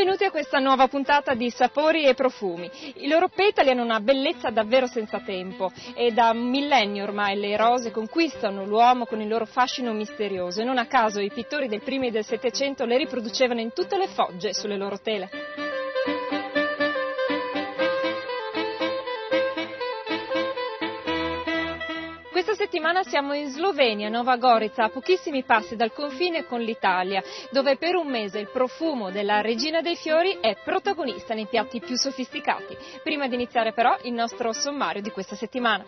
Benvenuti a questa nuova puntata di Sapori e Profumi. I loro petali hanno una bellezza davvero senza tempo e da millenni ormai le rose conquistano l'uomo con il loro fascino misterioso e non a caso i pittori del primi del Settecento le riproducevano in tutte le fogge sulle loro tele. Questa settimana siamo in Slovenia, Nova Gorica, a pochissimi passi dal confine con l'Italia, dove per un mese il profumo della Regina dei Fiori è protagonista nei piatti più sofisticati. Prima di iniziare però il nostro sommario di questa settimana.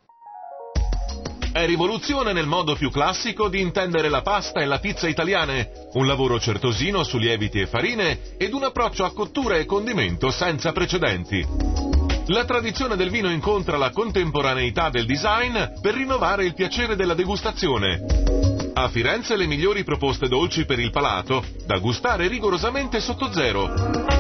È rivoluzione nel modo più classico di intendere la pasta e la pizza italiane, un lavoro certosino su lieviti e farine ed un approccio a cottura e condimento senza precedenti. La tradizione del vino incontra la contemporaneità del design per rinnovare il piacere della degustazione. A Firenze le migliori proposte dolci per il palato, da gustare rigorosamente sotto zero.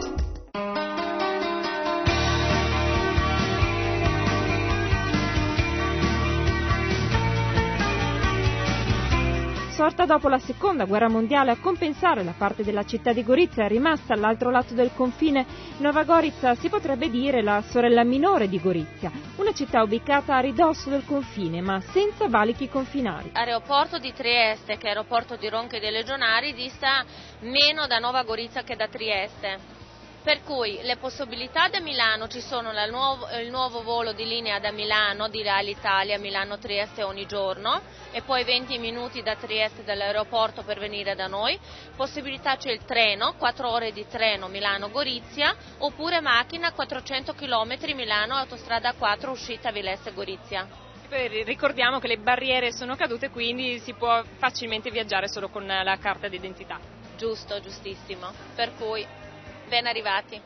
Sorta dopo la seconda guerra mondiale a compensare la parte della città di Gorizia è rimasta all'altro lato del confine, Nova Gorica si potrebbe dire la sorella minore di Gorizia, una città ubicata a ridosso del confine ma senza valichi confinari. L'aeroporto di Trieste, che è l'aeroporto di Ronchi dei Legionari, dista meno da Nova Gorica che da Trieste. Per cui le possibilità da Milano ci sono il nuovo volo di linea da Milano, di Alitalia, Milano-Trieste ogni giorno e poi 20 minuti da Trieste dall'aeroporto per venire da noi. Possibilità c'è il treno, 4 ore di treno Milano-Gorizia oppure macchina 400 km Milano, autostrada 4, uscita Villesse-Gorizia. Ricordiamo che le barriere sono cadute, quindi si può facilmente viaggiare solo con la carta d'identità. Giusto, giustissimo. Per cui ben arrivati.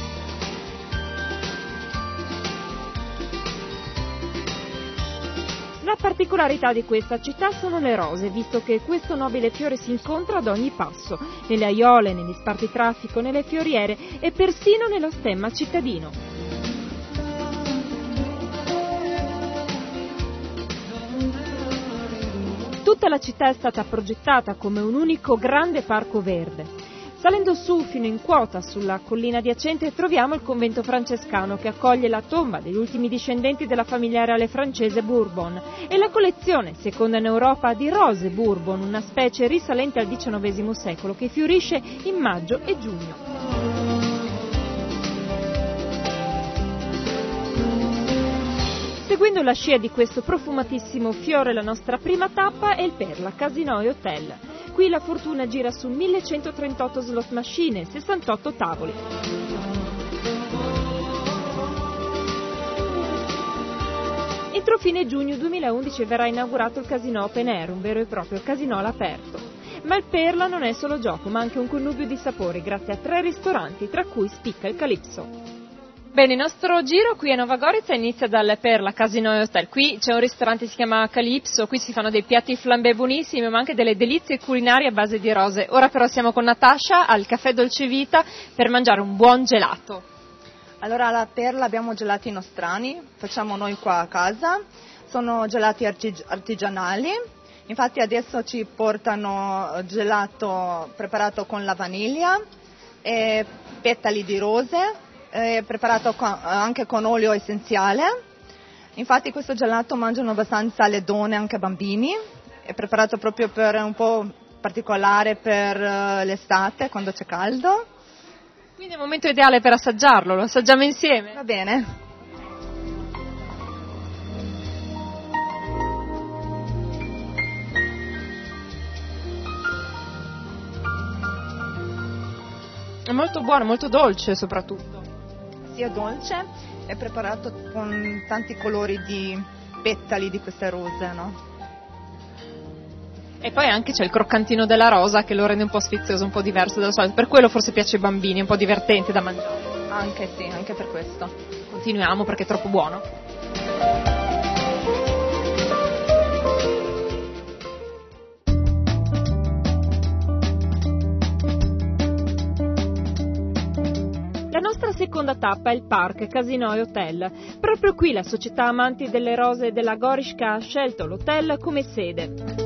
La particolarità di questa città sono le rose, visto che questo nobile fiore si incontra ad ogni passo, nelle aiole, negli spartitraffico, nelle fioriere e persino nello stemma cittadino. Tutta la città è stata progettata come un unico grande parco verde. Salendo su fino in quota sulla collina adiacente troviamo il convento francescano che accoglie la tomba degli ultimi discendenti della famiglia reale francese Bourbon e la collezione, seconda in Europa, di rose Bourbon, una specie risalente al XIX secolo che fiorisce in maggio e giugno. Seguendo la scia di questo profumatissimo fiore, la nostra prima tappa è il Perla Casino e Hotel. Qui la fortuna gira su 1138 slot machine e 68 tavoli. Entro fine giugno 2011 verrà inaugurato il Casino Open Air, un vero e proprio casino all'aperto. Ma il Perla non è solo gioco, ma anche un connubio di sapori grazie a 3 ristoranti, tra cui spicca il Calypso. Bene, il nostro giro qui a Nova Gorica inizia dal Perla Casino e Hotel. Qui c'è un ristorante che si chiama Calypso, qui si fanno dei piatti flambé buonissimi, ma anche delle delizie culinarie a base di rose. Ora però siamo con Natascia al Caffè Dolce Vita per mangiare un buon gelato. Allora alla Perla abbiamo gelati nostrani, facciamo noi qua a casa, sono gelati artigianali, infatti adesso ci portano gelato preparato con la vaniglia e petali di rose. È preparato anche con olio essenziale, infatti questo gelato mangiano abbastanza le donne, anche bambini, è preparato proprio per un po' particolare per l'estate quando c'è caldo. Quindi è il momento ideale per assaggiarlo, lo assaggiamo insieme? Va bene. È molto buono, molto dolce soprattutto. Sia dolce, è preparato con tanti colori di petali di queste rose, no? E poi anche c'è il croccantino della rosa che lo rende un po' sfizioso, un po' diverso dal solito, per quello forse piace ai bambini, è un po' divertente da mangiare. Anche sì, anche per questo. Continuiamo perché è troppo buono. La nostra seconda tappa è il Park Casino e Hotel. Proprio qui la società amanti delle rose della Goriška ha scelto l'hotel come sede.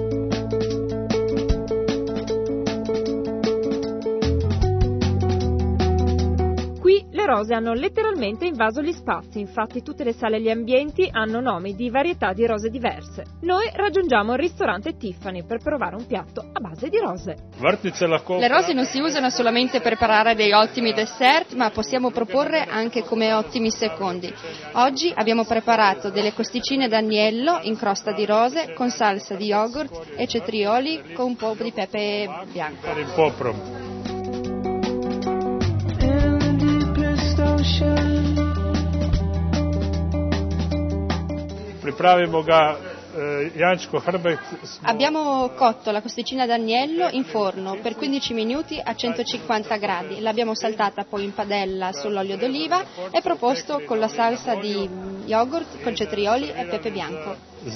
rose hanno letteralmente invaso gli spazi, infatti tutte le sale e gli ambienti hanno nomi di varietà di rose diverse. Noi raggiungiamo il ristorante Tiffany per provare un piatto a base di rose. Le rose non si usano solamente per preparare dei ottimi dessert, ma possiamo proporre anche come ottimi secondi. Oggi abbiamo preparato delle costicine d'agnello in crosta di rose con salsa di yogurt e cetrioli con un po' di pepe bianco. Abbiamo cotto la costicina d'agnello in forno per 15 minuti a 150 gradi, l'abbiamo saltata poi in padella sull'olio d'oliva e proposto con la salsa di yogurt con cetrioli e pepe bianco.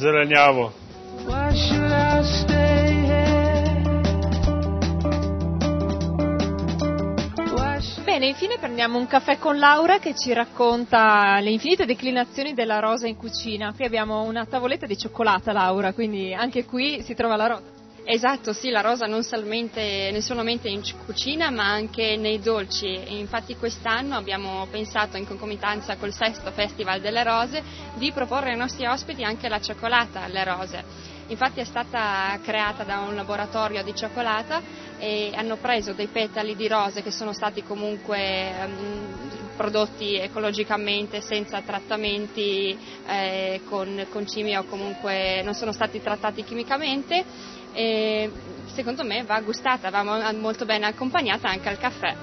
Bene, infine prendiamo un caffè con Laura che ci racconta le infinite declinazioni della rosa in cucina. Qui abbiamo una tavoletta di cioccolata, Laura, quindi anche qui si trova la rosa. Esatto, sì, la rosa non solamente in cucina ma anche nei dolci. Infatti quest'anno abbiamo pensato, in concomitanza col 6º Festival delle Rose, di proporre ai nostri ospiti anche la cioccolata alle rose. Infatti è stata creata da un laboratorio di cioccolata e hanno preso dei petali di rose che sono stati comunque prodotti ecologicamente, senza trattamenti con chimica, o comunque non sono stati trattati chimicamente, e secondo me va gustata, va molto bene accompagnata anche al caffè.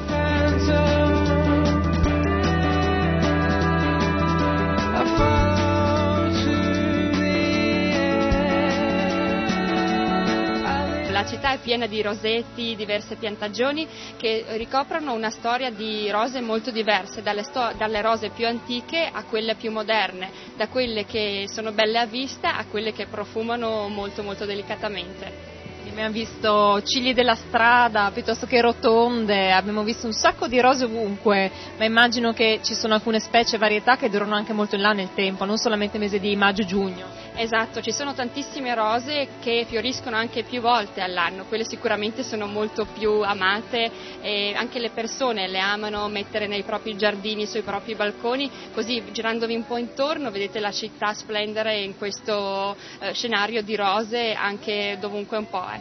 La città è piena di rosetti, diverse piantagioni che ricoprono una storia di rose molto diverse, dalle rose più antiche a quelle più moderne, da quelle che sono belle a vista a quelle che profumano molto molto delicatamente. Abbiamo visto cigli della strada piuttosto che rotonde, abbiamo visto un sacco di rose ovunque, ma immagino che ci sono alcune specie e varietà che durano anche molto in là nel tempo, non solamente mese di maggio-giugno. Esatto, ci sono tantissime rose che fioriscono anche più volte all'anno, quelle sicuramente sono molto più amate e anche le persone le amano mettere nei propri giardini, sui propri balconi, così girandovi un po' intorno vedete la città splendere in questo scenario di rose anche dovunque un po', ecco.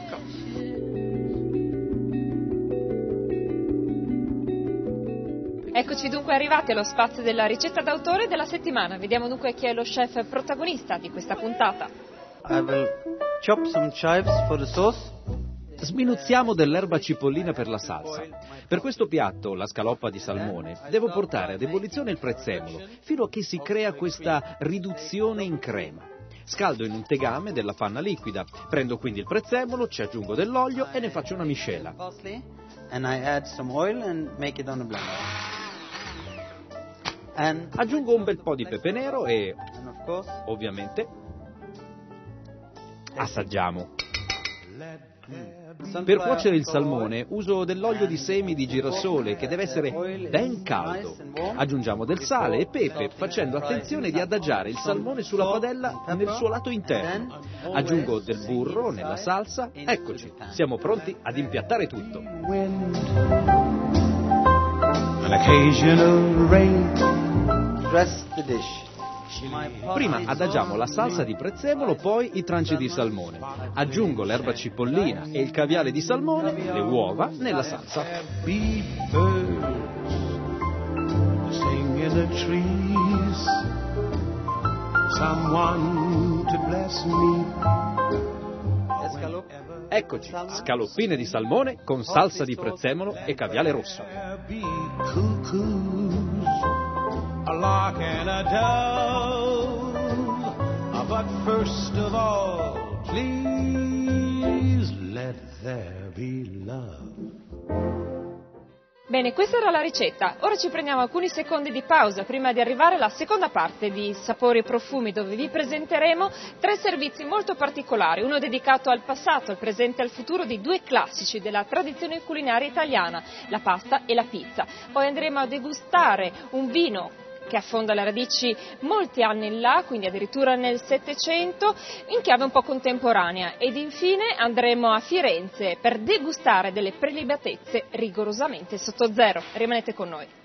Eccoci dunque arrivati allo spazio della ricetta d'autore della settimana. Vediamo dunque chi è lo chef protagonista di questa puntata. I will chop some chives for the sauce. Sminuzziamo dell'erba cipollina per la salsa. Per questo piatto, la scaloppa di salmone, devo portare ad ebollizione il prezzemolo, fino a che si crea questa riduzione in crema. Scaldo in un tegame della panna liquida, prendo quindi il prezzemolo, ci aggiungo dell'olio e ne faccio una miscela. And I add some oil and make it on a blender. Aggiungo un bel po' di pepe nero e, ovviamente, assaggiamo. Per cuocere il salmone uso dell'olio di semi di girasole che deve essere ben caldo. Aggiungiamo del sale e pepe facendo attenzione di adagiare il salmone sulla padella nel suo lato interno. Aggiungo del burro nella salsa. Eccoci, siamo pronti ad impiattare tutto. An occasional rain. Dress the dish. Prima adagiamo la salsa di prezzemolo, poi i tranci di salmone. Aggiungo l'erba cipollina e il caviale di salmone, le uova nella salsa. Eccoci, scaloppine di salmone con salsa di prezzemolo e caviale rosso. A lark and a dove, but first of all, please let there be love. Bene, questa era la ricetta. Ora ci prendiamo alcuni secondi di pausa prima di arrivare alla seconda parte di Sapori e Profumi, dove vi presenteremo 3 servizi molto particolari, uno dedicato al passato, al presente e al futuro di 2 classici della tradizione culinaria italiana, la pasta e la pizza. Poi andremo a degustare un vino che affonda le radici molti anni in là, quindi addirittura nel Settecento, in chiave un po' contemporanea. Ed infine andremo a Firenze per degustare delle prelibatezze rigorosamente sotto zero. Rimanete con noi.